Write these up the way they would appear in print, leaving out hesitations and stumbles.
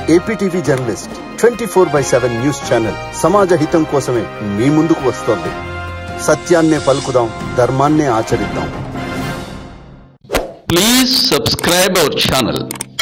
APTV journalist 24/7 news channel సమాజ హితం కోసమే మీ ముందుకు వస్తోంది. సత్యాన్నే పలుకుదాం, ధర్మాన్నే ఆచరిద్దాం. Please subscribe our channel.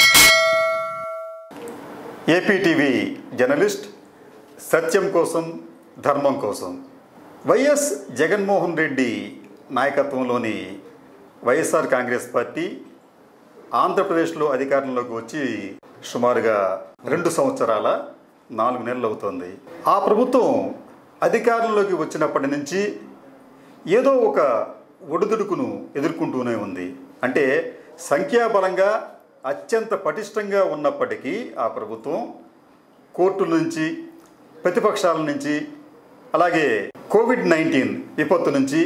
APTV journalist సత్యం కోసం, ధర్మం కోసం. వైఎస్ జగన్మోహన్ రెడ్డి నాయకత్వంలోని వైఎస్ఆర్ కాంగ్రెస్ పార్టీ ఆంధ్రప్రదేశ్లో అధికారంలోకి వచ్చి సుమారుగా 2 సంవత్సరాల 4 నెలలు అవుతుంది. ఆ ప్రభుత్వం అధికారంలోకి వచ్చినప్పటి నుంచి ఏదో ఒక ఒడిదుడుకును ఎదుర్కొంటూనే ఉంది. అంటే సంఖ్యాబలంగా అత్యంత పటిష్టంగా ఉన్నప్పటికీ ఆ ప్రభుత్వం కోర్టుల నుంచి, ప్రతిపక్షాల నుంచి, అలాగే కోవిడ్-19 విపత్తు నుంచి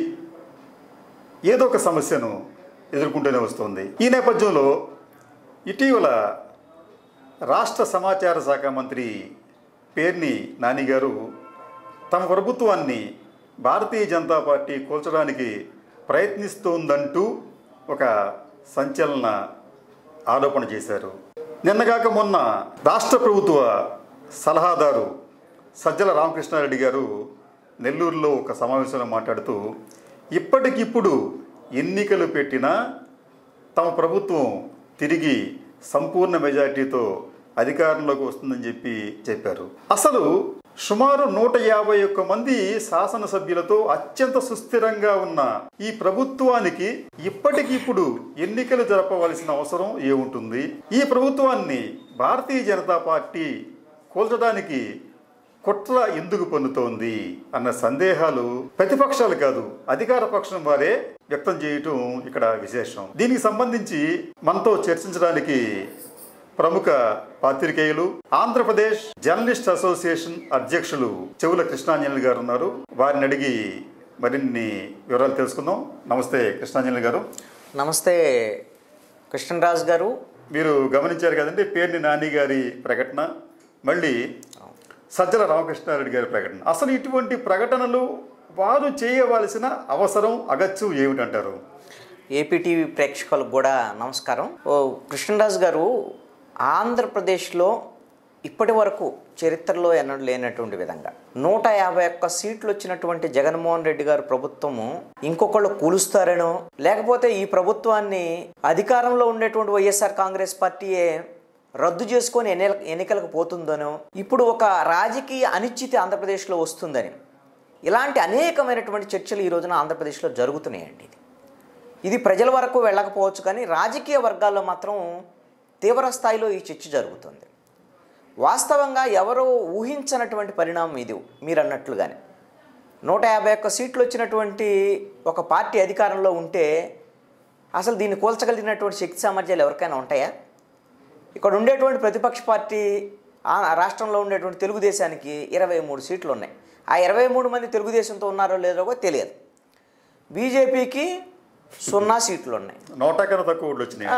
ఏదో ఒక సమస్యను ఎదుర్కొంటూనే వస్తుంది. ఈ నేపథ్యంలో ఇటీవల రాష్ట్ర సమాచార శాఖ మంత్రి పేర్ని నాని గారు తమ ప్రభుత్వాన్ని భారతీయ జనతా పార్టీ కూల్చడానికి ప్రయత్నిస్తోందంటూ ఒక సంచలన ఆరోపణ చేశారు. నిన్నగాక మొన్న రాష్ట్ర ప్రభుత్వ సలహాదారు సజ్జల రామకృష్ణారెడ్డి గారు నెల్లూరులో ఒక సమావేశంలో మాట్లాడుతూ ఇప్పటికిప్పుడు ఎన్నికలు పెట్టినా తమ ప్రభుత్వం తిరిగి సంపూర్ణ మెజార్టీతో అధికారంలోకి వస్తుందని చెప్పారు. అసలు సుమారు 151 మంది శాసనసభ్యులతో అత్యంత సుస్థిరంగా ఉన్న ఈ ప్రభుత్వానికి ఇప్పటికిప్పుడు ఎన్నికలు జరపవలసిన అవసరం ఏముంటుంది? ఈ ప్రభుత్వాన్ని భారతీయ జనతా పార్టీ కూల్చడానికి కుట్ర ఎందుకు పన్నుతోంది అన్న సందేహాలు ప్రతిపక్షాలు కాదు, అధికార పక్షం వారే వ్యక్తం చేయటం ఇక్కడ విశేషం. దీనికి సంబంధించి మనతో చర్చించడానికి ప్రముఖ పాత్రికేయులు, ఆంధ్రప్రదేశ్ జర్నలిస్ట్ అసోసియేషన్ అధ్యక్షులు చెవుల కృష్ణాంజలి గారు ఉన్నారు. వారిని అడిగి మరిన్ని వివరాలు తెలుసుకుందాం. నమస్తే కృష్ణాంజలి గారు. నమస్తే కృష్ణరాజు గారు. మీరు గమనించారు కదండి, పేర్ని నాని గారి ప్రకటన, మళ్ళీ సజ్జల రామకృష్ణారెడ్డి గారి ప్రకటన. అసలు ఇటువంటి ప్రకటనలు వారు చేయవలసిన అవసరం, అగత్యం ఏమిటంటారు? ఏపీటీవీ ప్రేక్షకులకు కూడా నమస్కారం. కృష్ణరాజు గారు, ఆంధ్రప్రదేశ్లో ఇప్పటి వరకు చరిత్రలో ఎన్నడూ లేనటువంటి విధంగా 151 సీట్లు వచ్చినటువంటి జగన్మోహన్ రెడ్డి గారు ప్రభుత్వము ఇంకొకళ్ళు కూలుస్తారనో, లేకపోతే ఈ ప్రభుత్వాన్ని అధికారంలో ఉండేటువంటి వైఎస్ఆర్ కాంగ్రెస్ పార్టీయే రద్దు చేసుకొని ఎన్నికలకు పోతుందనో, ఇప్పుడు ఒక రాజకీయ అనిశ్చితి ఆంధ్రప్రదేశ్లో వస్తుందని, ఇలాంటి అనేకమైనటువంటి చర్చలు ఈ రోజున ఆంధ్రప్రదేశ్లో జరుగుతున్నాయండి. ఇది ప్రజల వరకు వెళ్ళకపోవచ్చు, కానీ రాజకీయ వర్గాల్లో మాత్రం తీవ్ర స్థాయిలో ఈ చర్చ జరుగుతుంది. వాస్తవంగా ఎవరో ఊహించనటువంటి పరిణామం ఇది. మీరు అన్నట్లుగానే 151 సీట్లు వచ్చినటువంటి ఒక పార్టీ అధికారంలో ఉంటే అసలు దీన్ని కూల్చగలిగినటువంటి శక్తి సామర్థ్యాలు ఎవరికైనా ఉంటాయా? ఇక్కడ ఉండేటువంటి ప్రతిపక్ష పార్టీ రాష్ట్రంలో ఉండేటువంటి తెలుగుదేశానికి 23 సీట్లు ఉన్నాయి. ఆ 23 మంది తెలుగుదేశంతో ఉన్నారో లేదో కూడా తెలియదు. బీజేపీకి 0 సీట్లు ఉన్నాయి. 100 కన్నా తక్కువ వచ్చినాయి.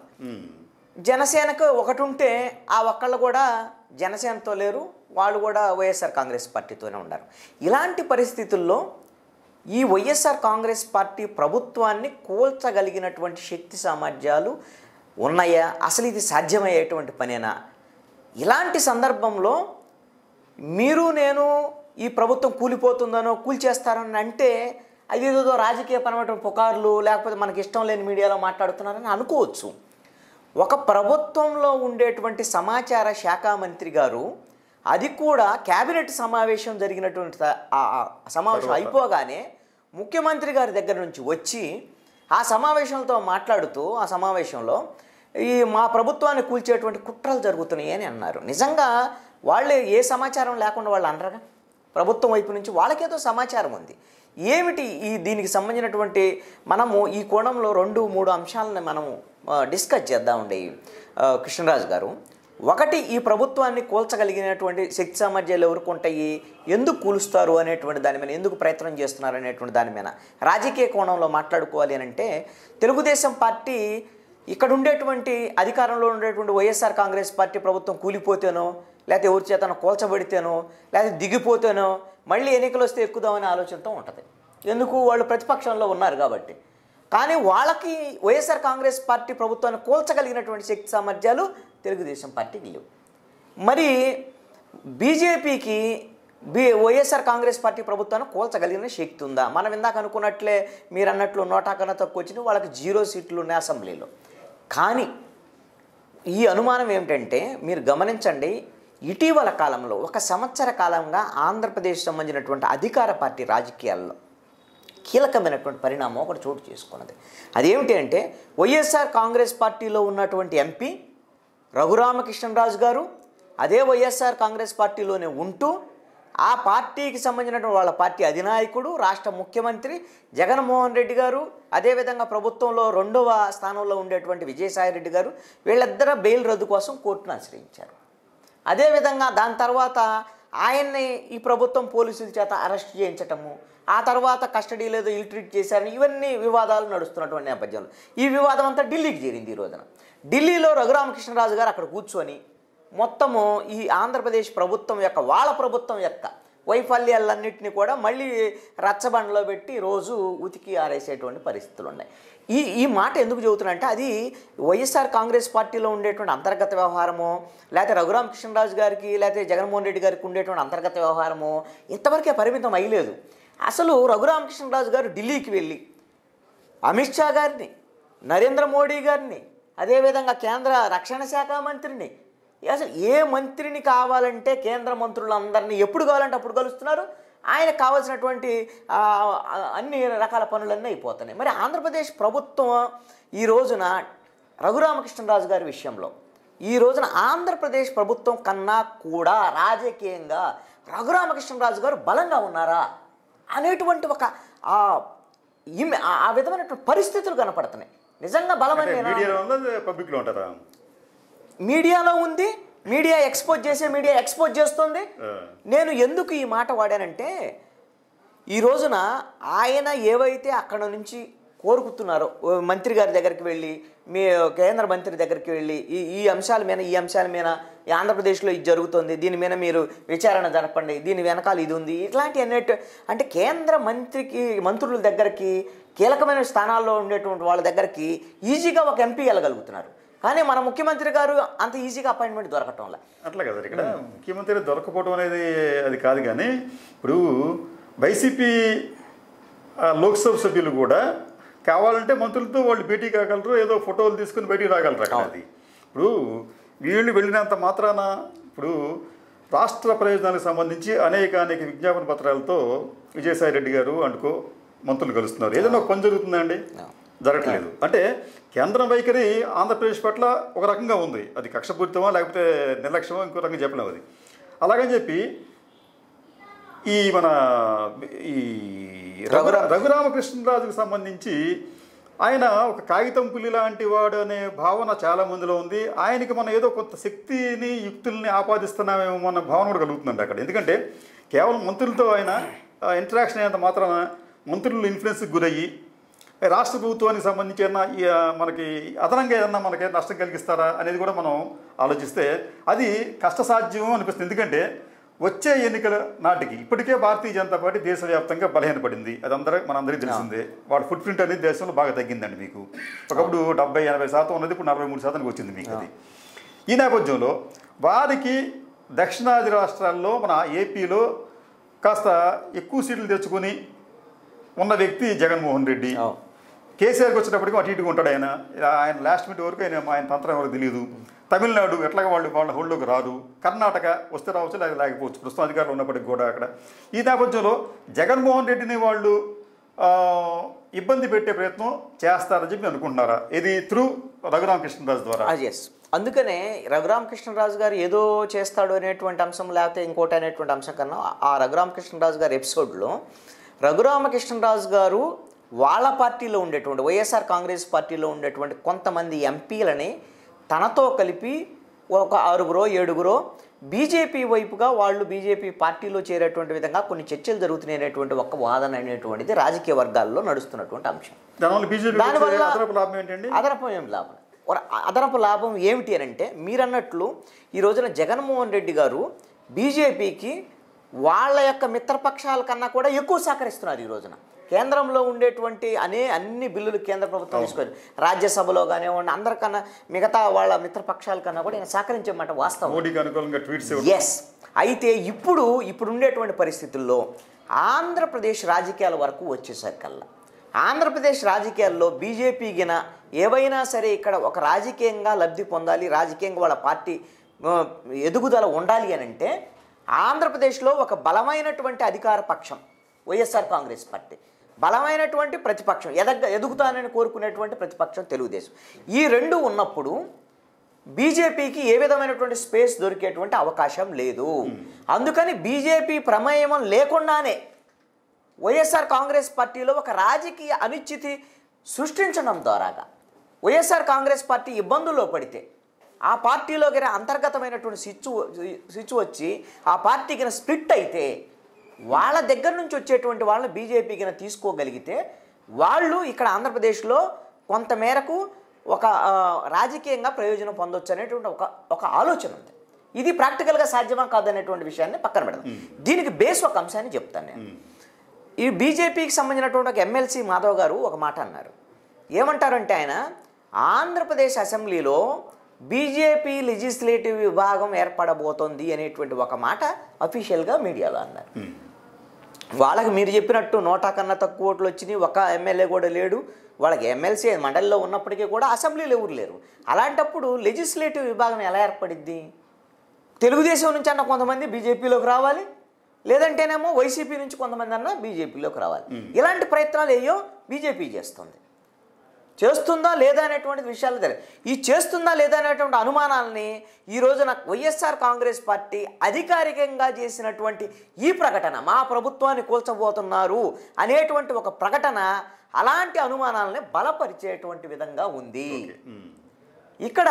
జనసేనకు 1 ఉంటే ఆ ఒక్కళ్ళు కూడా జనసేనతో లేరు, వాళ్ళు కూడా వైఎస్ఆర్ కాంగ్రెస్ పార్టీతోనే ఉన్నారు. ఇలాంటి పరిస్థితుల్లో ఈ వైఎస్ఆర్ కాంగ్రెస్ పార్టీ ప్రభుత్వాన్ని కూల్చగలిగినటువంటి శక్తి సామర్థ్యాలు ఉన్నాయా? అసలు ఇది సాధ్యమయ్యేటువంటి పనేనా? ఇలాంటి సందర్భంలో మీరు నేను ఈ ప్రభుత్వం కూలిపోతుందనో, కూల్చేస్తారని అంటే అదేదో రాజకీయ పరమైనటువంటి పుకార్లు, లేకపోతే మనకి ఇష్టం లేని మీడియాలో మాట్లాడుతున్నారని అనుకోవచ్చు. ఒక ప్రభుత్వంలో ఉండేటువంటి సమాచార శాఖ మంత్రి గారు, అది కూడా క్యాబినెట్ సమావేశం జరిగినటువంటి సమావేశం అయిపోగానే ముఖ్యమంత్రి గారి దగ్గర నుంచి వచ్చి ఆ సమావేశంతో మాట్లాడుతూ ఆ సమావేశంలో మా ప్రభుత్వాన్ని కూల్చేటువంటి కుట్రలు జరుగుతున్నాయి అని అన్నారు. నిజంగా వాళ్ళే ఏ సమాచారం లేకుండా వాళ్ళు అనరుగా? ప్రభుత్వం వైపు నుంచి వాళ్ళకేదో సమాచారం ఉంది. ఏమిటి దీనికి సంబంధించినటువంటి మనము ఈ కోణంలో 2-3 అంశాలను మనము డిస్కస్ చేద్దామండి కృష్ణరాజు గారు. ఒకటి, ఈ ప్రభుత్వాన్ని కూల్చగలిగినటువంటి శక్తి సామర్థ్యాలు ఎవరికి ఉంటాయి, ఎందుకు కూలుస్తారు అనేటువంటి దాని మీద, ఎందుకు ప్రయత్నం చేస్తున్నారు అనేటువంటి దాని మీద రాజకీయ కోణంలో మాట్లాడుకోవాలి అని అంటే, తెలుగుదేశం పార్టీ ఇక్కడ ఉండేటువంటి అధికారంలో ఉండేటువంటి వైఎస్ఆర్ కాంగ్రెస్ పార్టీ ప్రభుత్వం కూలిపోతేనో, లేకపోతే ఎవరి చేతనో కూల్చబడితేనో, లేకపోతే దిగిపోతేనో మళ్ళీ ఎన్నికలు వస్తే ఎక్కుదామనే ఆలోచనతో ఉంటుంది. ఎందుకు? వాళ్ళు ప్రతిపక్షంలో ఉన్నారు కాబట్టి. కానీ వాళ్ళకి వైఎస్ఆర్ కాంగ్రెస్ పార్టీ ప్రభుత్వాన్ని కూల్చగలిగినటువంటి శక్తి సామర్థ్యాలు తెలుగుదేశం పార్టీకి లేవు. మరి బీజేపీకి వైఎస్ఆర్ కాంగ్రెస్ పార్టీ ప్రభుత్వాన్ని కూల్చగలిగిన శక్తి ఉందా? మనం ఇందాక అనుకున్నట్లే మీరు అన్నట్లు 100 కన్నా తక్కువ వచ్చినాయి, వాళ్ళకి 0 సీట్లు ఉన్నాయి అసెంబ్లీలో. కానీ ఈ అనుమానం ఏమిటంటే మీరు గమనించండి, ఇటీవల కాలంలో 1 సంవత్సర కాలంగా ఆంధ్రప్రదేశ్ సంబంధించినటువంటి అధికార పార్టీ రాజకీయాల్లో కీలకమైనటువంటి పరిణామం ఒకటి చోటు చేసుకున్నది. అదేమిటి అంటే వైఎస్ఆర్ కాంగ్రెస్ పార్టీలో ఉన్నటువంటి ఎంపీ రఘురామకృష్ణరాజు గారు అదే వైఎస్ఆర్ కాంగ్రెస్ పార్టీలోనే ఉంటూ ఆ పార్టీకి సంబంధించినటువంటి వాళ్ళ పార్టీ అధినాయకుడు రాష్ట్ర ముఖ్యమంత్రి జగన్మోహన్ రెడ్డి గారు, అదేవిధంగా ప్రభుత్వంలో 2వ స్థానంలో ఉండేటువంటి విజయసాయిరెడ్డి గారు, వీళ్ళిద్దరూ బెయిల్ రద్దు కోసం కోర్టును ఆశ్రయించారు. అదేవిధంగా దాని తర్వాత ఆయన్ని ఈ ప్రభుత్వం పోలీసుల చేత అరెస్ట్ చేయించటము, ఆ తర్వాత కస్టడీలో ఏదో ఇల్ ట్రీట్ చేశారని ఇవన్నీ వివాదాలు నడుస్తున్నటువంటి నేపథ్యంలో ఈ వివాదం అంతా ఢిల్లీకి చేరింది. ఈ రోజున ఢిల్లీలో రఘురామకృష్ణరాజు గారు అక్కడ కూర్చొని మొత్తము ఈ ఆంధ్రప్రదేశ్ ప్రభుత్వం యొక్క వాళ్ళ ప్రభుత్వం యొక్క వైఫల్యాలన్నింటినీ కూడా మళ్ళీ రచ్చబండలో పెట్టి రోజు ఉతికి ఆరేసేటువంటి పరిస్థితులు ఉన్నాయి. ఈ మాట ఎందుకు చెబుతున్నా అది వైఎస్ఆర్ కాంగ్రెస్ పార్టీలో ఉండేటువంటి అంతర్గత వ్యవహారమో, లేకపోతే రఘురామకృష్ణరాజు గారికి లేకపోతే జగన్మోహన్ రెడ్డి గారికి ఉండేటువంటి అంతర్గత వ్యవహారమో ఇంతవరకే పరిమితం అయ్యలేదు. అసలు రఘురామకృష్ణరాజు గారు ఢిల్లీకి వెళ్ళి అమిత్ షా గారిని, నరేంద్ర మోడీ గారిని, అదేవిధంగా కేంద్ర రక్షణ శాఖ మంత్రిని, అసలు ఏ మంత్రిని కావాలంటే కేంద్ర మంత్రులందరినీ ఎప్పుడు కావాలంటే అప్పుడు కలుస్తున్నారు. ఆయనకు కావాల్సినటువంటి అన్ని రకాల పనులన్నీ అయిపోతున్నాయి. మరి ఆంధ్రప్రదేశ్ ప్రభుత్వం ఈ రోజున రఘురామకృష్ణరాజు గారి విషయంలో ఈ రోజున ఆంధ్రప్రదేశ్ ప్రభుత్వం కన్నా కూడా రాజకీయంగా రఘురామకృష్ణరాజు గారు బలంగా ఉన్నారా అనేటువంటి ఒక ఆ విధమైనటువంటి పరిస్థితులు కనపడుతున్నాయి. నిజంగా బలమైన మీడియాలో ఉంది, మీడియా ఎక్స్పోజ్ చేస్తుంది. నేను ఎందుకు ఈ మాట వాడానంటే ఈ రోజున ఆయన ఏవైతే అక్కడ నుంచి కోరుకుతున్నారో మంత్రి గారి దగ్గరికి వెళ్ళి, మీ కేంద్ర మంత్రి దగ్గరికి వెళ్ళి ఈ అంశాల మీద ఆంధ్రప్రదేశ్లో ఇది జరుగుతుంది, దీని మీద మీరు విచారణ జరపండి, దీని వెనకాల ఇది ఉంది, ఇట్లాంటి అన్నట్టు అంటే కేంద్ర మంత్రుల దగ్గరికి కీలకమైన స్థానాల్లో ఉండేటువంటి వాళ్ళ దగ్గరికి ఈజీగా ఒక ఎంపీ వెళ్ళగలుగుతున్నారు. కానీ మన ముఖ్యమంత్రి గారు అంత ఈజీగా అపాయింట్మెంట్ దొరకటం వల్ల అట్లా కదా. ఇక్కడ ముఖ్యమంత్రి దొరకపోవడం అనేది అది కాదు. కానీ ఇప్పుడు వైసీపీ లోక్సభ సభ్యులు కూడా కావాలంటే మంత్రులతో వాళ్ళు భేటీ కాగలరు, ఏదో ఫోటోలు తీసుకుని బయటికి రాగలరు. అక్కడ అది ఇప్పుడు వీళ్ళు వెళ్ళినంత మాత్రాన ఇప్పుడు రాష్ట్ర ప్రయోజనాలకు సంబంధించి అనేక విజ్ఞాపన పత్రాలతో విజయసాయిరెడ్డి గారు అంటుకో మంత్రులు కలుస్తున్నారు. ఏదైనా ఒక పని జరుగుతుందండి, జరగట్లేదు. అంటే కేంద్రం వైఖరి ఆంధ్రప్రదేశ్ పట్ల ఒక రకంగా ఉంది. అది కక్షపూరితమా లేకపోతే నిర్లక్ష్యమో ఇంకో రకంగా చెప్పలేము. అది అలాగని చెప్పి ఈ రఘురామకృష్ణరాజుకు సంబంధించి ఆయన ఒక కాగితం పులి లాంటి వాడు అనే భావన చాలా మందిలో ఉంది. ఆయనకి మనం ఏదో కొంత శక్తిని యుక్తుల్ని ఆపాదిస్తున్నామేమో అన్న భావన కూడా కలుగుతుందండి అక్కడ. ఎందుకంటే కేవలం మంత్రులతో ఆయన ఇంటరాక్షన్ అయినంత మాత్రాన మంత్రులు ఇన్ఫ్లుయెన్స్కి గురయ్యి రాష్ట్ర ప్రభుత్వానికి సంబంధించి మనకి అదనంగా ఏదన్నా మనకి నష్టం కలిగిస్తారా అనేది కూడా మనం ఆలోచిస్తే అది కష్టసాధ్యం అనిపిస్తుంది. ఎందుకంటే వచ్చే ఎన్నికల నాటికి ఇప్పటికే భారతీయ జనతా పార్టీ దేశవ్యాప్తంగా బలహీనపడింది. అది మనందరికీ తెలిసిందే. వాడి ఫుట్ ప్రింట్ అనేది దేశంలో బాగా తగ్గిందండి. మీకు ఒకప్పుడు 70-80% ఉన్నది, ఇప్పుడు 43% వచ్చింది మీకు. అది ఈ నేపథ్యంలో వారికి దక్షిణాది రాష్ట్రాల్లో మన ఏపీలో కాస్త ఎక్కువ సీట్లు తెచ్చుకొని ఉన్న వ్యక్తి జగన్మోహన్ రెడ్డి. కేసీఆర్కి వచ్చినప్పటికీ అటు ఇటుగా ఉంటాడు ఆయన. లాస్ట్ మినిట్ వరకు ఆయన తంత్రం ఎవరికి తెలియదు. తమిళనాడు ఎట్లాగా వాళ్ళ హోల్డ్లోకి రాదు. కర్ణాటక వస్తే రావచ్చు, లేకపోవచ్చు ప్రస్తుతం అధికారులు ఉన్నప్పటికీ కూడా అక్కడ. ఈ నేపథ్యంలో జగన్మోహన్ రెడ్డిని వాళ్ళు ఇబ్బంది పెట్టే ప్రయత్నం చేస్తారని చెప్పి అనుకుంటున్నారా? ఇది త్రూ రఘురామకృష్ణరాజు ద్వారా. అందుకనే రఘురామకృష్ణరాజు గారు ఏదో చేస్తాడు అనేటువంటి అంశం లేకపోతే ఇంకోటి అనేటువంటి అంశం కన్నా ఆ రఘురామకృష్ణరాజు గారి ఎపిసోడ్లో రఘురామకృష్ణరాజు గారు వాళ్ళ పార్టీలో ఉండేటువంటి వైఎస్ఆర్ కాంగ్రెస్ పార్టీలో ఉండేటువంటి కొంతమంది ఎంపీలని తనతో కలిపి ఒక 6-7 బీజేపీ వైపుగా వాళ్ళు బీజేపీ పార్టీలో చేరేటువంటి విధంగా కొన్ని చర్చలు జరుగుతున్నాయి అనేటువంటి ఒక వాదన అనేటువంటిది రాజకీయ వర్గాల్లో నడుస్తున్నటువంటి అంశం. దానివల్ల అదనపు లాభం ఏమిటి అని అంటే మీరన్నట్లు ఈ రోజున జగన్మోహన్ రెడ్డి గారు బీజేపీకి వాళ్ళ యొక్క మిత్రపక్షాల కన్నా కూడా ఎక్కువ సహకరిస్తున్నారు. ఈ రోజున కేంద్రంలో ఉండేటువంటి అన్ని బిల్లులు కేంద్ర ప్రభుత్వం తీసుకొని రాజ్యసభలో కానివ్వండి అందరికన్నా మిగతా వాళ్ళ మిత్రపక్షాల కన్నా కూడా ఆయన సహకరించే మాట వాస్తవం. మోడీకి అనుకూలంగా ట్వీట్స్. ఎస్. అయితే ఇప్పుడు ఉండేటువంటి పరిస్థితుల్లో ఆంధ్రప్రదేశ్ రాజకీయాల వరకు వచ్చేసరికల్లా ఆంధ్రప్రదేశ్ రాజకీయాల్లో బీజేపీ గిన ఏవైనా సరే ఇక్కడ ఒక రాజకీయంగా లబ్ధి పొందాలి, రాజకీయంగా వాళ్ళ పార్టీ ఎదుగుదల ఉండాలి అని అంటే ఆంధ్రప్రదేశ్లో ఒక బలమైనటువంటి అధికార పక్షం వైఎస్ఆర్ కాంగ్రెస్ పార్టీ, బలమైనటువంటి ప్రతిపక్షం ఎదుగుతానని కోరుకునేటువంటి ప్రతిపక్షం తెలుగుదేశం, ఈ రెండు ఉన్నప్పుడు బీజేపీకి ఏ విధమైనటువంటి స్పేస్ దొరికేటువంటి అవకాశం లేదు. అందుకని బీజేపీ ప్రమేయం లేకుండానే వైఎస్ఆర్ కాంగ్రెస్ పార్టీలో ఒక రాజకీయ అనిశ్చితి సృష్టించడం ద్వారాగా వైఎస్ఆర్ కాంగ్రెస్ పార్టీ ఇబ్బందుల్లో పడితే ఆ పార్టీలో గిన అంతర్గతమైనటువంటి స్విచ్ వచ్చి ఆ పార్టీ గిన స్ప్లిట్ అయితే వాళ్ళ దగ్గర నుంచి వచ్చేటువంటి వాళ్ళని బీజేపీ గిన తీసుకోగలిగితే వాళ్ళు ఇక్కడ ఆంధ్రప్రదేశ్లో కొంతమేరకు ఒక రాజకీయంగా ప్రయోజనం పొందొచ్చు అనేటువంటి ఒక ఆలోచన ఉంది. ఇది ప్రాక్టికల్గా సాధ్యమా కాదనేటువంటి విషయాన్ని పక్కన పెడదాం. దీనికి బేస్ ఒక అంశాన్ని చెప్తాను నేను. ఈ బీజేపీకి సంబంధించినటువంటి ఒక ఎమ్మెల్సీ మాధవ్ గారు ఒక మాట అన్నారు. ఏమంటారంటే ఆయన ఆంధ్రప్రదేశ్ అసెంబ్లీలో బీజేపీ లెజిస్లేటివ్ విభాగం ఏర్పడబోతోంది అనేటువంటి ఒక మాట అఫీషియల్గా మీడియాలో అన్నారు. వాళ్ళకి మీరు చెప్పినట్టు 100 కన్నా తక్కువ ఓట్లు వచ్చినాయి, ఒక ఎమ్మెల్యే కూడా లేడు, వాళ్ళకి ఎమ్మెల్సీ మండలిలో ఉన్నప్పటికీ కూడా అసెంబ్లీలో ఎవరు లేరు. అలాంటప్పుడు లెజిస్లేటివ్ విభాగం ఎలా ఏర్పడిద్ది? తెలుగుదేశం నుంచి అన్న కొంతమంది బీజేపీలోకి రావాలి, లేదంటేనేమో వైసీపీ నుంచి కొంతమంది అన్న బీజేపీలోకి రావాలి. ఇలాంటి ప్రయత్నాలు ఏయో బీజేపీ చేస్తుందా లేదా అనేటువంటి విషయాలు తెలియదు. ఈ చేస్తుందా లేదా అనేటువంటి అనుమానాలని ఈ రోజున వైఎస్ఆర్ కాంగ్రెస్ పార్టీ అధికారికంగా చేసినటువంటి ఈ ప్రకటన, మా ప్రభుత్వాన్ని కూల్చబోతున్నారు అనేటువంటి ఒక ప్రకటన అలాంటి బలపరిచేటువంటి విధంగా ఉంది. ఇక్కడ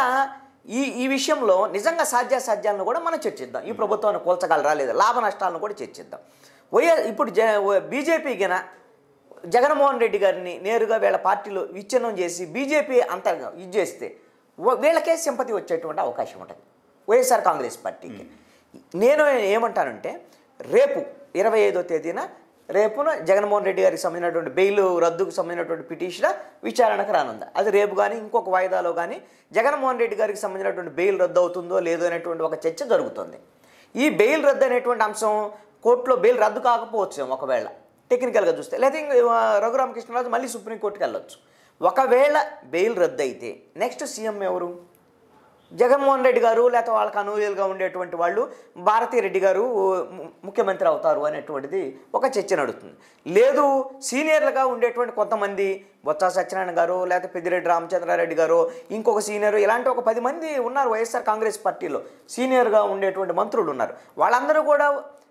ఈ విషయంలో నిజంగా సాధ్యాసాధ్యాలను కూడా మనం చర్చిద్దాం. ఈ ప్రభుత్వాన్ని కూల్చగలరా లేదా, లాభ నష్టాలను కూడా చర్చిద్దాం. ఇప్పుడు బీజేపీ గిన జగన్మోహన్ రెడ్డి గారిని నేరుగా వీళ్ళ పార్టీలో విచ్ఛిన్నం చేసి బీజేపీ అంతగా ఇది చేస్తే వీళ్ళకే సింపతి వచ్చేటువంటి అవకాశం ఉంటుంది వైఎస్ఆర్ కాంగ్రెస్ పార్టీకి. నేను ఏమంటానంటే రేపు 25వ తేదీన రేపున జగన్మోహన్ రెడ్డి గారికి సంబంధించినటువంటి బెయిల్ రద్దుకు సంబంధించినటువంటి పిటిషన్ విచారణకు రానుంది. అది రేపు కానీ ఇంకొక వాయిదాలో కానీ జగన్మోహన్ రెడ్డి గారికి సంబంధించినటువంటి బెయిల్ రద్దు అవుతుందో లేదో అనేటువంటి ఒక చర్చ జరుగుతుంది. ఈ బెయిల్ రద్దు అనేటువంటి అంశం కోర్టులో బెయిల్ రద్దు కాకపోవచ్చు ఒకవేళ టెక్నికల్గా చూస్తే, లేదా రఘురామకృష్ణరాజు మళ్ళీ సుప్రీంకోర్టుకి వెళ్ళొచ్చు. ఒకవేళ బెయిల్ రద్దు అయితే నెక్స్ట్ సీఎం ఎవరు? జగన్మోహన్ రెడ్డి గారు, లేకపోతే వాళ్ళకి అనుకూలంగా ఉండేటువంటి వాళ్ళు భారతీరెడ్డి గారు ముఖ్యమంత్రి అవుతారు అనేటువంటిది ఒక చర్చ నడుస్తుంది. లేదు సీనియర్లుగా ఉండేటువంటి కొంతమంది బొత్స సత్యనారాయణ గారు, లేకపోతే పెద్దిరెడ్డి రామచంద్రారెడ్డి గారు, ఇంకొక సీనియర్, ఇలాంటి ఒక 10 మంది ఉన్నారు వైఎస్ఆర్ కాంగ్రెస్ పార్టీలో సీనియర్గా ఉండేటువంటి మంత్రులు ఉన్నారు. వాళ్ళందరూ కూడా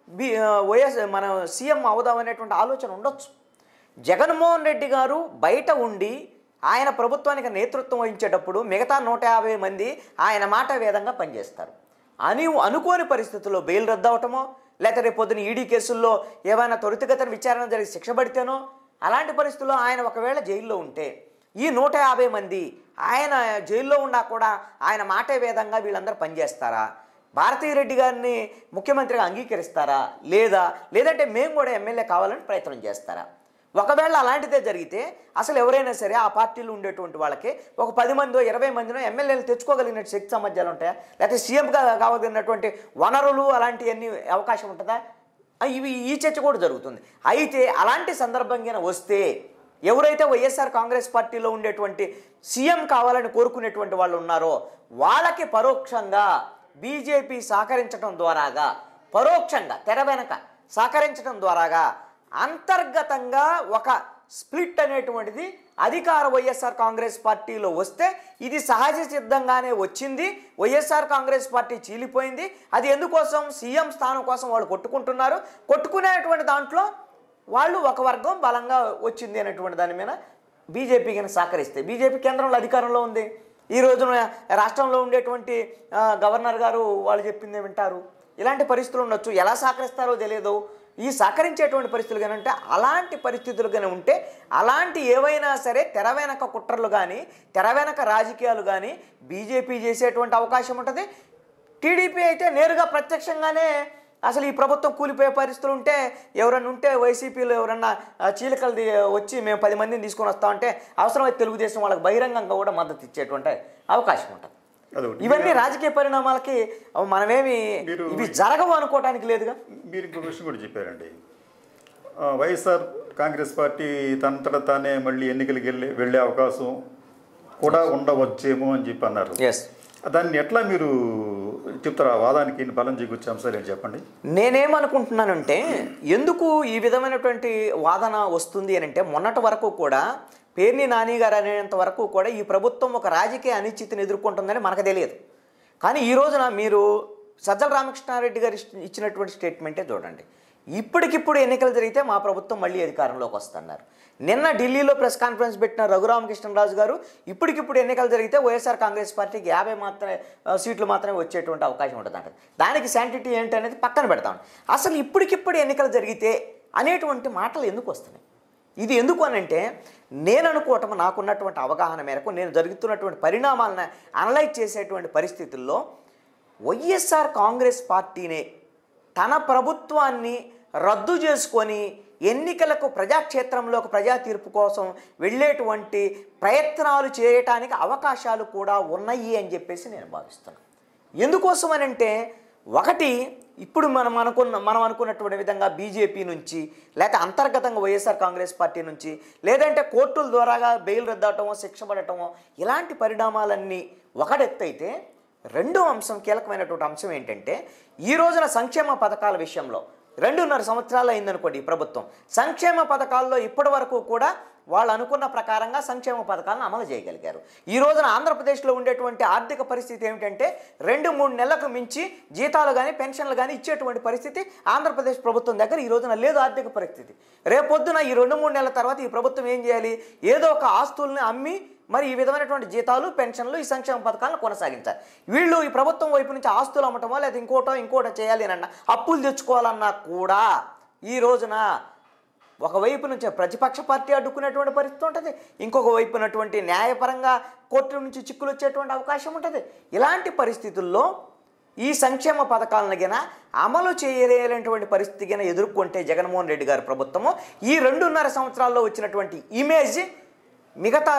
మన సీఎం అవుదామనేటువంటి ఆలోచన ఉండొచ్చు. జగన్మోహన్ రెడ్డి గారు బయట ఉండి ఆయన ప్రభుత్వానికి నేతృత్వం వహించేటప్పుడు మిగతా 150 మంది ఆయన మాట వేదంగా పనిచేస్తారు. అనుకోని పరిస్థితుల్లో బెయిల్ రద్దు అవటమో, లేకపోతే రేపు పొద్దున ఈడీ కేసుల్లో ఏమైనా త్వరితగతిన విచారణ జరిగి శిక్ష పడితేనో, అలాంటి పరిస్థితుల్లో ఆయన ఒకవేళ జైల్లో ఉంటే ఈ 150 మంది ఆయన జైల్లో ఉన్నా కూడా ఆయన మాటే వేదంగా వీళ్ళందరూ పనిచేస్తారా? భారతీరెడ్డి గారిని ముఖ్యమంత్రిగా అంగీకరిస్తారా? లేదంటే మేము కూడా ఎమ్మెల్యే కావాలని ప్రయత్నం చేస్తారా? ఒకవేళ అలాంటిదే జరిగితే అసలు ఎవరైనా సరే ఆ పార్టీలో ఉండేటువంటి వాళ్ళకి ఒక 10 మందో 20 మందినో ఎమ్మెల్యేలు తెచ్చుకోగలిగిన శక్తి సామర్థ్యాలు ఉంటాయా? లేకపోతే సీఎంగా కావగలిగినటువంటి వనరులు అలాంటివన్నీ అవకాశం ఉంటుందా? ఈ చర్చ కూడా జరుగుతుంది. అయితే అలాంటి సందర్భంగా వస్తే ఎవరైతే వైఎస్ఆర్ కాంగ్రెస్ పార్టీలో ఉండేటువంటి సీఎం కావాలని కోరుకునేటువంటి వాళ్ళు ఉన్నారో వాళ్ళకి పరోక్షంగా బీజేపీ సహకరించడం ద్వారాగా, పరోక్షంగా తెర వెనక సహకరించడం ద్వారాగా అంతర్గతంగా ఒక స్ప్లిట్ అనేటువంటిది అధికార వైఎస్ఆర్ కాంగ్రెస్ పార్టీలో వస్తే ఇది సహజ సిద్ధంగానే వచ్చింది. వైఎస్ఆర్ కాంగ్రెస్ పార్టీ చీలిపోయింది. అది ఎందుకోసం? సీఎం స్థానం కోసం వాళ్ళు కొట్టుకుంటున్నారు. కొట్టుకునేటువంటి దాంట్లో వాళ్ళు ఒక వర్గం బలంగా వచ్చింది అనేటువంటి దాని మీద బీజేపీ కింద సహకరిస్తే, బీజేపీ కేంద్రంలో అధికారంలో ఉంది. ఈ రోజున రాష్ట్రంలో ఉండేటువంటి గవర్నర్ గారు వాళ్ళు చెప్పిందే వింటారు. ఇలాంటి పరిస్థితులు ఉండొచ్చు. ఎలా సహకరిస్తారో తెలియదు. ఈ సహకరించేటువంటి పరిస్థితులు కానీ ఉంటే, అలాంటి పరిస్థితులు కానీ ఉంటే అలాంటి ఏవైనా సరే తెర వెనక కుట్రలు కానీ తెర వెనక రాజకీయాలు కానీ బీజేపీ చేసేటువంటి అవకాశం ఉంటుంది. టీడీపీ అయితే నేరుగా ప్రత్యక్షంగానే అసలు ఈ ప్రభుత్వం కూలిపోయే పరిస్థితులు ఉంటే ఎవరన్నా ఉంటే వైసీపీలో ఎవరన్నా చీలికలు వచ్చి మేము 10 మందిని తీసుకొని వస్తామంటే అవసరమైతే తెలుగుదేశం వాళ్ళకి బహిరంగంగా కూడా మద్దతు ఇచ్చేటువంటి అవకాశం ఉంటుంది. ఇవన్నీ రాజకీయ పరిణామాలకి మనమేమి ఇవి జరగవు అనుకోవడానికి లేదుగా. మీరు ఇంకో విషయం కూడా చెప్పారండి, వైఎస్ఆర్ కాంగ్రెస్ పార్టీ తనంతట తానే మళ్ళీ ఎన్నికలకు వెళ్ళే అవకాశం కూడా ఉండవచ్చేమో అని చెప్పి అన్నారు. దాన్ని ఎట్లా మీరు చెప్తారా? వాదానికి బలం చేకూర్చే అంశాలు ఏంటి చెప్పండి. నేనేమనుకుంటున్నానంటే ఎందుకు ఈ విధమైనటువంటి వాదన వస్తుంది అని అంటే, మొన్నటి వరకు కూడా పేర్ని నాని గారు అనేంత వరకు కూడా ఈ ప్రభుత్వం ఒక రాజకీయ అనిశ్చితిని ఎదుర్కొంటుందని మనకు తెలియదు. కానీ ఈ రోజున మీరు సజ్జల రామకృష్ణారెడ్డి గారు ఇచ్చినటువంటి స్టేట్మెంటే చూడండి, ఇప్పటికిప్పుడు ఎన్నికలు జరిగితే మా ప్రభుత్వం మళ్ళీ అధికారంలోకి వస్తున్నారు. నిన్న ఢిల్లీలో ప్రెస్ కాన్ఫరెన్స్ పెట్టిన రఘురామకృష్ణరాజు గారు ఇప్పటికిప్పుడు ఎన్నికలు జరిగితే వైఎస్ఆర్ కాంగ్రెస్ పార్టీకి 50 సీట్లు మాత్రమే వచ్చేటువంటి అవకాశం ఉంటుందంట. దానికి శాంటిటీ ఏంటి అనేది పక్కన పెడతాం. అసలు ఇప్పటికిప్పుడు ఎన్నికలు జరిగితే అనేటువంటి మాటలు ఎందుకు వస్తున్నాయి? ఇది ఎందుకు అనంటే, నేను అనుకోవటం నాకున్నటువంటి అవగాహన మేరకు నేను జరుగుతున్నటువంటి పరిణామాలను అనలైజ్ చేసేటువంటి పరిస్థితుల్లో వైఎస్ఆర్ కాంగ్రెస్ పార్టీనే తన ప్రభుత్వాన్ని రద్దు చేసుకొని ఎన్నికలకు ప్రజాక్షేత్రంలోకి ప్రజా తీర్పు కోసం వెళ్ళేటువంటి ప్రయత్నాలు చేయటానికి అవకాశాలు కూడా ఉన్నాయి అని చెప్పేసి నేను భావిస్తున్నాను. ఎందుకోసం అనంటే, ఒకటి ఇప్పుడు మనం అనుకున్నటువంటి విధంగా బీజేపీ నుంచి, లేకపోతే అంతర్గతంగా వైఎస్ఆర్ కాంగ్రెస్ పార్టీ నుంచి, లేదంటే కోర్టుల ద్వారాగా బెయిల్ రద్దవటమో శిక్ష పడటమో ఇలాంటి పరిణామాలన్నీ ఒకటెత్తైతే, రెండో అంశం కీలకమైనటువంటి అంశం ఏంటంటే, ఈ రోజున సంక్షేమ పథకాల విషయంలో 2.5 సంవత్సరాలు అయిందనుకోండి ఈ ప్రభుత్వం. సంక్షేమ పథకాల్లో ఇప్పటి వరకు కూడా వాళ్ళు అనుకున్న ప్రకారంగా సంక్షేమ పథకాలను అమలు చేయగలిగారు. ఈ రోజున ఆంధ్రప్రదేశ్లో ఉండేటువంటి ఆర్థిక పరిస్థితి ఏమిటంటే, 2-3 నెలలకు మించి జీతాలు కానీ పెన్షన్లు కానీ ఇచ్చేటువంటి పరిస్థితి ఆంధ్రప్రదేశ్ ప్రభుత్వం దగ్గర ఈ రోజున లేదు. ఆర్థిక పరిస్థితి రేపొద్దున ఈ 2-3 నెలల తర్వాత ఈ ప్రభుత్వం ఏం చేయాలి? ఏదో ఒక ఆస్తుల్ని అమ్మి మరి ఈ విధమైనటువంటి జీతాలు పెన్షన్లు ఈ సంక్షేమ పథకాలను కొనసాగించాలి. వీళ్ళు ఈ ప్రభుత్వం వైపు నుంచి ఆస్తులు అమ్మటమో లేదా ఇంకోటో చేయాలి అన్న అప్పులు తెచ్చుకోవాలన్నా కూడా ఈ రోజున ఒకవైపు నుంచి ప్రతిపక్ష పార్టీ అడ్డుకునేటువంటి పరిస్థితి ఉంటుంది, ఇంకొక వైపునటువంటి న్యాయపరంగా కోర్టు నుంచి చిక్కులు వచ్చేటువంటి అవకాశం ఉంటుంది. ఇలాంటి పరిస్థితుల్లో ఈ సంక్షేమ పథకాలను గిన అమలు చేయలేనటువంటి పరిస్థితి గిన ఎదుర్కొంటే జగన్మోహన్ రెడ్డి గారి ప్రభుత్వము ఈ 2.5 సంవత్సరాల్లో వచ్చినటువంటి ఇమేజ్ మిగతా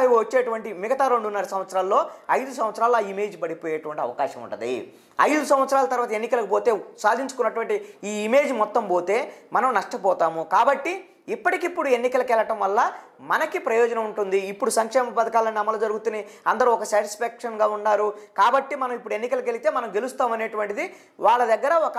2.5 సంవత్సరాల్లో 5 సంవత్సరాల్లో ఆ ఇమేజ్ పడిపోయేటువంటి అవకాశం ఉంటుంది. 5 సంవత్సరాల తర్వాత ఎన్నికలకు పోతే సాధించుకున్నటువంటి ఈ ఇమేజ్ మొత్తం పోతే మనం నష్టపోతాము. కాబట్టి ఇప్పటికిప్పుడు ఎన్నికలకు వెళ్ళటం వల్ల మనకి ప్రయోజనం ఉంటుంది. ఇప్పుడు సంక్షేమ పథకాలన్నీ అమలు జరుగుతున్నాయి, అందరూ ఒక సాటిస్ఫాక్షన్గా ఉన్నారు. కాబట్టి మనం ఇప్పుడు ఎన్నికలకు వెళితే మనం గెలుస్తాం అనేటువంటిది వాళ్ళ దగ్గర ఒక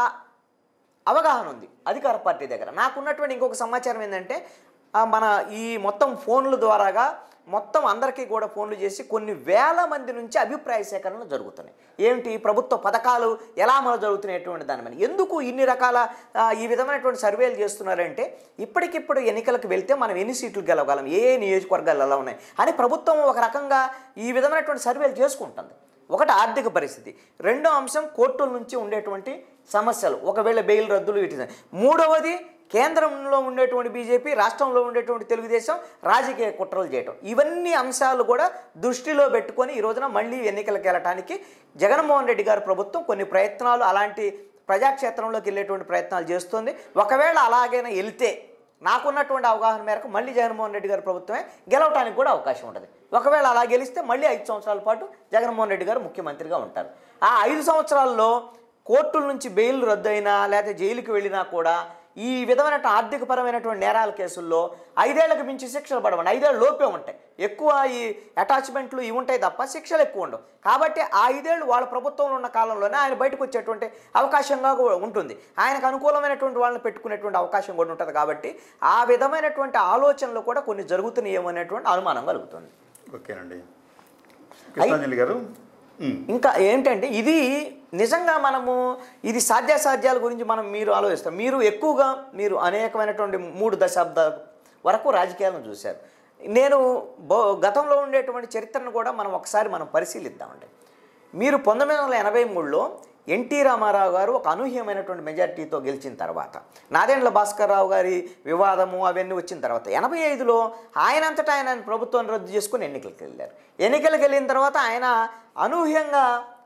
అవగాహన ఉంది అధికార పార్టీ దగ్గర. నాకున్నటువంటి ఇంకొక సమాచారం ఏంటంటే, మన ఈ మొత్తం ఫోన్ల ద్వారాగా మొత్తం అందరికీ కూడా ఫోన్లు చేసి కొన్ని వేల మంది నుంచి అభిప్రాయ సేకరణలు జరుగుతున్నాయి. ఏమిటి ప్రభుత్వ పథకాలు ఎలా అమలు జరుగుతున్నటువంటి దాని మీద ఎందుకు ఇన్ని రకాల ఈ విధమైనటువంటి సర్వేలు చేస్తున్నారంటే, ఇప్పటికిప్పుడు ఎన్నికలకు వెళ్తే మనం ఎన్ని సీట్లు గెలవగలం, ఏ నియోజకవర్గాలు ఎలా ఉన్నాయి అని ప్రభుత్వం ఒక రకంగా ఈ విధమైనటువంటి సర్వేలు చేసుకుంటుంది. ఒకటి ఆర్థిక పరిస్థితి, రెండో అంశం కోర్టుల నుంచి ఉండేటువంటి సమస్యలు, ఒకవేళ బెయిల్ రద్దులు వీటి, మూడవది కేంద్రంలో ఉండేటువంటి బీజేపీ, రాష్ట్రంలో ఉండేటువంటి తెలుగుదేశం రాజకీయ కుట్రలు చేయటం. ఇవన్నీ అంశాలు కూడా దృష్టిలో పెట్టుకొని ఈ రోజున మళ్ళీ ఎన్నికలకు వెళ్ళటానికి జగన్మోహన్ రెడ్డి గారి ప్రభుత్వం కొన్ని ప్రయత్నాలు, అలాంటి ప్రజాక్షేత్రంలోకి వెళ్ళేటువంటి ప్రయత్నాలు చేస్తుంది. ఒకవేళ అలాగైనా వెళ్తే నాకున్నటువంటి అవగాహన మేరకు మళ్ళీ జగన్మోహన్ రెడ్డి గారి ప్రభుత్వమే గెలవడానికి కూడా అవకాశం ఉంటుంది. ఒకవేళ అలా గెలిస్తే మళ్ళీ 5 సంవత్సరాల పాటు జగన్మోహన్ రెడ్డి గారు ముఖ్యమంత్రిగా ఉంటారు. ఆ 5 సంవత్సరాల్లో కోర్టుల నుంచి బెయిల్ రద్దు అయినా లేకపోతే జైలుకి వెళ్ళినా కూడా ఈ విధమైన ఆర్థికపరమైనటువంటి నేరాల కేసుల్లో 5 ఏళ్లకు మించి శిక్షలు పడవండి. 5 ఏళ్ళు లోపే ఉంటాయి, ఎక్కువ ఈ అటాచ్మెంట్లు ఇవి ఉంటాయి తప్ప శిక్షలు ఎక్కువ ఉండవు. కాబట్టి ఆ 5 ఏళ్ళు వాళ్ళ ప్రభుత్వంలో ఉన్న కాలంలోనే ఆయన బయటకు వచ్చేటువంటి అవకాశంగా ఉంటుంది. ఆయనకు అనుకూలమైనటువంటి వాళ్ళని పెట్టుకునేటువంటి అవకాశం కూడా ఉంటుంది. కాబట్టి ఆ విధమైనటువంటి ఆలోచనలు కూడా కొన్ని జరుగుతున్నాయేమో అనేటువంటి అనుమానం కలుగుతుంది. ఓకేనండి కృష్ణాంజలి గారు. ఇంకా ఏంటంటే, ఇది నిజంగా మనము ఇది సాధ్యాసాధ్యాల గురించి మీరు ఆలోచిస్తాం. మీరు ఎక్కువగా అనేకమైనటువంటి 3 దశాబ్దాల వరకు రాజకీయాలను చూశారు. నేను గతంలో ఉండేటువంటి చరిత్రను కూడా ఒకసారి పరిశీలిద్దామండి. మీరు 1983లో ఎన్టీ రామారావు గారు ఒక అనూహ్యమైనటువంటి మెజార్టీతో గెలిచిన తర్వాత, నాదెండ్ల భాస్కర్ రావు గారి వివాదము అవన్నీ వచ్చిన తర్వాత 85లో ఆయనంతటా ఆయన ప్రభుత్వాన్ని రద్దు చేసుకుని ఎన్నికలకు వెళ్ళారు. ఎన్నికలకు వెళ్ళిన తర్వాత ఆయన అనూహ్యంగా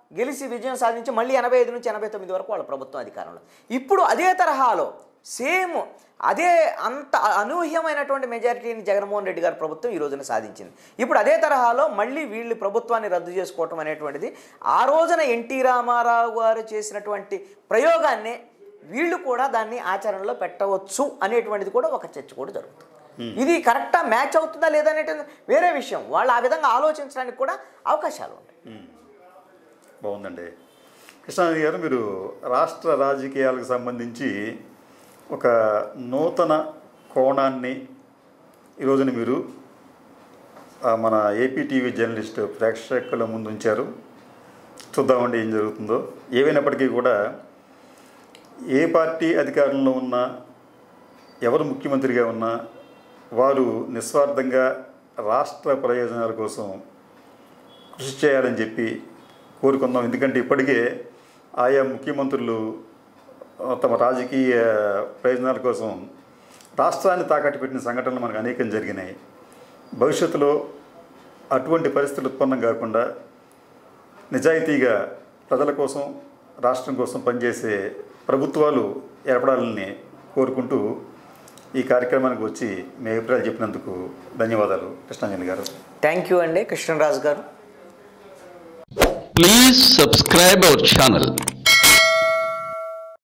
గెలిచి విజయం సాధించి మళ్ళీ 85 నుంచి 89 వరకు వాళ్ళ ప్రభుత్వం అధికారంలో. ఇప్పుడు అదే తరహాలో సేమ్ అదే అంత అనూహ్యమైనటువంటి మెజారిటీని జగన్మోహన్ రెడ్డి గారి ప్రభుత్వం ఈ రోజున సాధించింది. ఇప్పుడు అదే తరహాలో మళ్ళీ వీళ్ళు ప్రభుత్వాన్ని రద్దు చేసుకోవటం అనేటువంటిది ఆ రోజున ఎన్టీ రామారావు గారు చేసినటువంటి ప్రయోగాన్నే వీళ్ళు కూడా దాన్ని ఆచరణలో పెట్టవచ్చు అనేటువంటిది కూడా ఒక చర్చ కూడా జరుగుతుంది. ఇది కరెక్టా మ్యాచ్ అవుతుందా లేదా అనేటువంటి వేరే విషయం. వాళ్ళు ఆ విధంగా ఆలోచించడానికి కూడా అవకాశాలు ఉంటాయి. బాగుందండి. కృష్ణారెడ్డి గారు, మీరు రాష్ట్ర రాజకీయాలకు సంబంధించి ఒక నూతన కోణాన్ని ఈరోజున మీరు మన ఏపీ టీవీ జర్నలిస్ట్ ప్రేక్షకుల ముందు ఉంచారు. చూద్దామండి ఏం జరుగుతుందో. ఏవైనప్పటికీ కూడా ఏ పార్టీ అధికారంలో ఉన్నా, ఎవరు ముఖ్యమంత్రిగా ఉన్నా, వారు నిస్వార్థంగా రాష్ట్ర ప్రయోజనాల కోసం కృషి చేయాలని చెప్పి కోరుకుందాం. ఎందుకంటే ఇప్పటికే ఆయా ముఖ్యమంత్రులు తమ రాజకీయ ప్రయోజనాల కోసం రాష్ట్రాన్ని తాకట్టు పెట్టిన సంఘటనలు మనకు అనేకం జరిగినాయి. భవిష్యత్తులో అటువంటి పరిస్థితులు ఉత్పన్నం కాకుండా నిజాయితీగా ప్రజల కోసం, రాష్ట్రం కోసం పనిచేసే ప్రభుత్వాలు ఏర్పడాలని కోరుకుంటూ ఈ కార్యక్రమానికి వచ్చి మీ అభిప్రాయాలు చెప్పినందుకు ధన్యవాదాలు కృష్ణాంజలి గారు. థ్యాంక్ యూ అండి కృష్ణరాజు గారు. Please subscribe our channel.